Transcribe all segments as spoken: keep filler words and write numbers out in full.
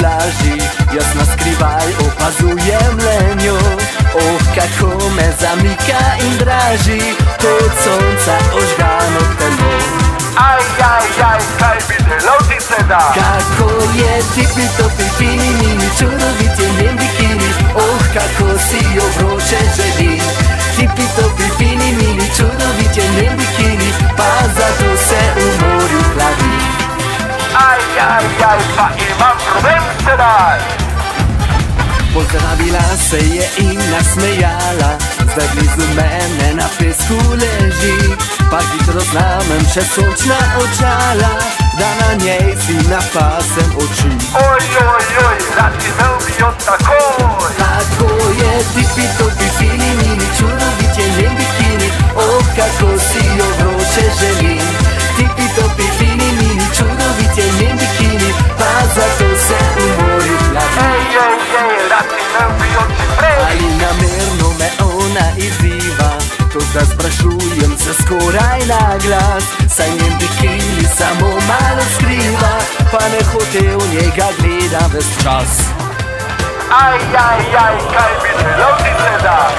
plaži, jaz na skrivaj opazujem lenjo. Oh, kako me zamika in draži, kot sonca ožgano telo. Aj, aj, aj, kaj bi delal ti sedaj? Kako je tipi topi fini mini, čudovit je njen bikini. Oh, kako si jo vroče želi. Tipi topi fini mini, čudovit je njen bikini, pa zato se v morju hladi. Aj, aj, aj, pa imam problem sedaj. Pozdravila se je in nasmejala, zdaj blizu mene na pesku leži. Pa hitro znamem še sončna očala, da na njej si napasem oči. Oj, oj, oj, rad ti imel bi jo takoj. Tako je tipi topi fini mini, čudovit je njen bikini. Oh, kako si jo vroče želi. Tipi topi fini mini, čudovit je njen bikini, pa zato se v morju hladi. Ej, ej, ej, rad ti imel bi jo čim prej. Ali namerno me ona izziva, to zdaj sprašujem se skoraj na glas. Saj njen bikini samo malo skriva, pa ne hote v njega gleda ves čas. Aj, aj, aj, kaj bi delal ti sedaj?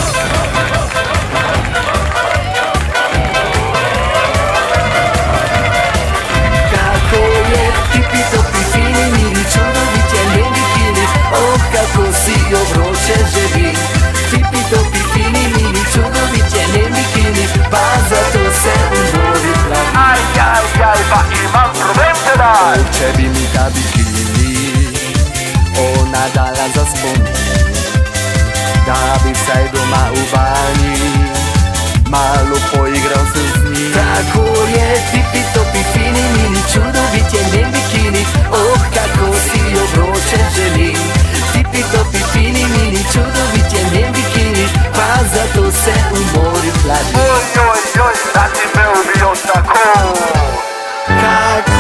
Kako je tipi topi fini mini, čudovit je njen bikini. Oh, kako si jo vroče želi. Tipi topi fini mini, čudovit je njen bikini, pa zato se v morju hladi. Aj, aj, aj, pa imam problem sedaj. Oh, če bi mi ta bikini ona dala za spomin, da bi vsaj doma v banji malo poigral se z njim. Tako je tipi topi fini mini, čudovit je njen bikini. Oh, kako si jo vroče želi. Tipi topi fini mini, čudovit je njen bikini, pa zato se v morju hladi. Oj, oj, oj, rad ti imel bi jo takoj. Kako